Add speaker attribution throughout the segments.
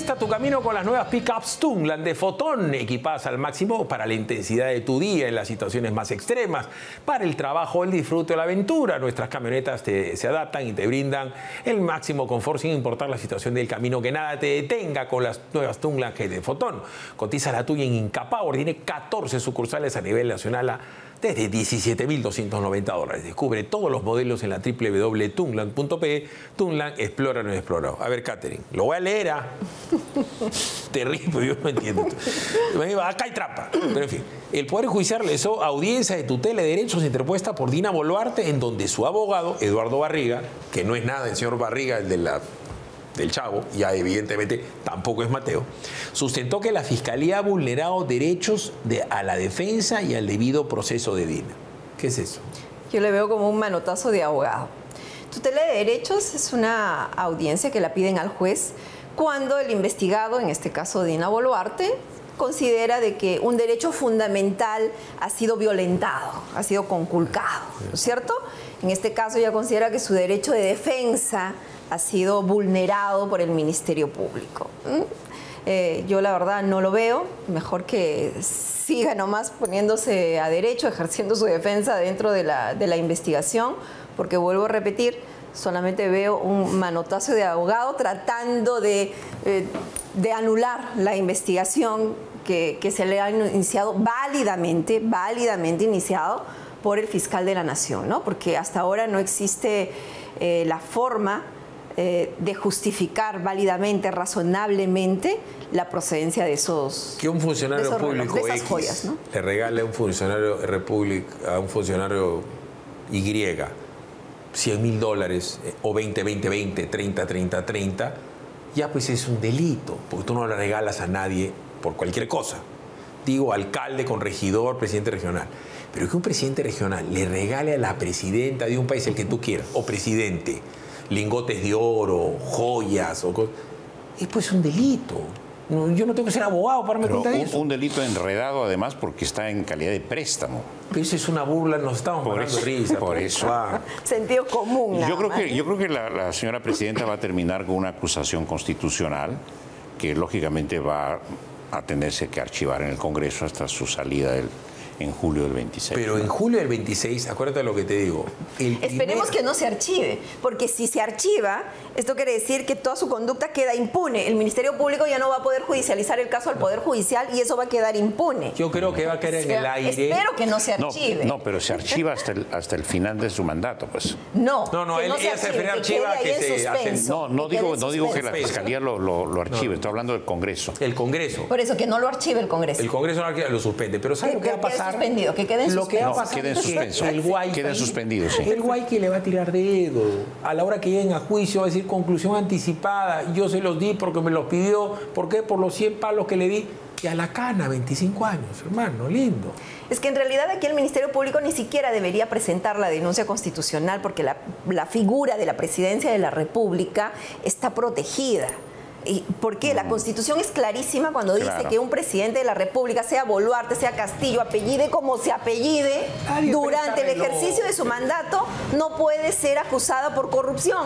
Speaker 1: Conquista tu camino con las nuevas pickups Tungland de Fotón, equipadas al máximo para la intensidad de tu día en las situaciones más extremas, para el trabajo, el disfrute o la aventura. Nuestras camionetas se adaptan y te brindan el máximo confort sin importar la situación del camino, que nada te detenga con las nuevas Tungland de Fotón. Cotiza la tuya en Incapower, tiene 14 sucursales a nivel nacional desde $17.290. Descubre todos los modelos en la www.tungland.pe. Tungland, explora no explorado. A ver, Catherine, lo voy a leer. Terrible, yo no entiendo. Acá hay trampa. Pero en fin, el Poder Judicial realizó audiencia de tutela de derechos interpuesta por Dina Boluarte, en donde su abogado, Eduardo Barriga, que no es nada el señor Barriga, el de del Chavo, ya evidentemente tampoco es Mateo, sustentó que la Fiscalía ha vulnerado derechos a la defensa y al debido proceso de Dina. ¿Qué es eso?
Speaker 2: Yo le veo como un manotazo de abogado. Tutela de derechos es una audiencia que la piden al juez cuando el investigado, en este caso Dina Boluarte, considera de que un derecho fundamental ha sido violentado, ha sido conculcado, ¿no es cierto? En este caso ella considera que su derecho de defensa ha sido vulnerado por el Ministerio Público. Yo la verdad no lo veo, mejor que siga nomás poniéndose a derecho, ejerciendo su defensa dentro de la investigación, porque vuelvo a repetir, solamente veo un manotazo de abogado tratando de anular la investigación que se le ha iniciado válidamente iniciado por el fiscal de la Nación, ¿no? Porque hasta ahora no existe la forma de justificar válidamente, razonablemente, la procedencia de esos...
Speaker 1: Que un funcionario público
Speaker 2: de esas
Speaker 1: X
Speaker 2: joyas, ¿no?
Speaker 1: le regale a un funcionario a un funcionario Y $100.000 o 20, 30, ya pues es un delito, porque tú no le regalas a nadie por cualquier cosa. Digo, alcalde, corregidor, presidente regional. Pero que un presidente regional le regale a la presidenta de un país, el que tú quieras, o presidente, lingotes de oro, joyas, es pues un delito. Yo no tengo que ser abogado para darme cuenta de eso.
Speaker 3: Un delito enredado, además, porque está en calidad de préstamo.
Speaker 1: Pero eso es una burla, nos estamos poniendo risa.
Speaker 3: Por eso.
Speaker 2: Sentido común.
Speaker 3: Yo creo que la señora presidenta va a terminar con una acusación constitucional que, lógicamente, va a tenerse que archivar en el Congreso hasta su salida en julio del 26.
Speaker 1: Pero en julio del 26, acuérdate lo que te digo.
Speaker 2: Esperemos que no se archive, porque si se archiva, esto quiere decir que toda su conducta queda impune. El Ministerio Público ya no va a poder judicializar el caso al Poder Judicial y eso va a quedar impune.
Speaker 1: Yo creo que va a quedar en el aire.
Speaker 2: Espero que no se archive.
Speaker 3: No, pero se archiva hasta el final de su mandato, pues.
Speaker 2: No,
Speaker 1: ella se archiva que se hace.
Speaker 3: No digo que la Fiscalía lo archive, estoy hablando del Congreso.
Speaker 1: El Congreso.
Speaker 2: Por eso, que no lo archive el Congreso.
Speaker 1: El Congreso no lo suspende, pero ¿sabes lo que va a pasar?
Speaker 2: Suspendido, que quede en suspenso.
Speaker 1: Lo que va a pasar
Speaker 3: quede en suspenso. Quede suspendido, sí.
Speaker 1: El Guayqui le va a tirar dedo. A la hora que lleguen a juicio va a decir conclusión anticipada. Yo se los di porque me los pidió. ¿Por qué? Por los 100 palos que le di. Y a la cana, 25 años, hermano, lindo.
Speaker 2: Es que en realidad aquí el Ministerio Público ni siquiera debería presentar la denuncia constitucional porque la figura de la Presidencia de la República está protegida. Porque la Constitución es clarísima cuando dice que un presidente de la República, sea Boluarte, sea Castillo, apellide como se apellide, durante el ejercicio de su mandato no puede ser acusado por corrupción.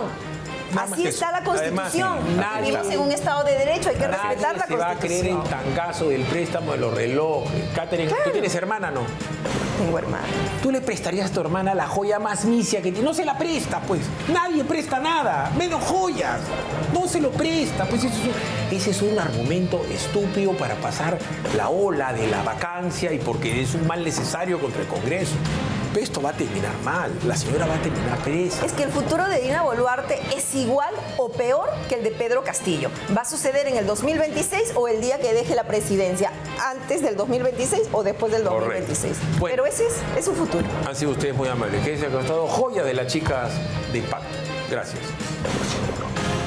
Speaker 2: Así está la Constitución. Vivimos en un Estado de Derecho, hay que respetar la Constitución.
Speaker 1: Se va a creer el tangazo del préstamo de los relojes. Catherine, ¿tú tienes hermana, no?
Speaker 2: Tengo hermana.
Speaker 1: ¿Tú le prestarías a tu hermana la joya más misia que tiene? No se la presta, pues. Nadie presta nada, menos joyas. No se lo presta, pues ese es un argumento estúpido para pasar la ola de la vacancia y porque es un mal necesario contra el Congreso. Pero esto va a terminar mal, la señora va a terminar presa.
Speaker 2: Es que el futuro de Dina Boluarte es igual o peor que el de Pedro Castillo. Va a suceder en el 2026 o el día que deje la presidencia, antes del 2026 o después del 2026. Bueno, pero ese es su futuro.
Speaker 1: Han sido ustedes muy amables. Que se ha costado joya de las chicas de Impacto. Gracias.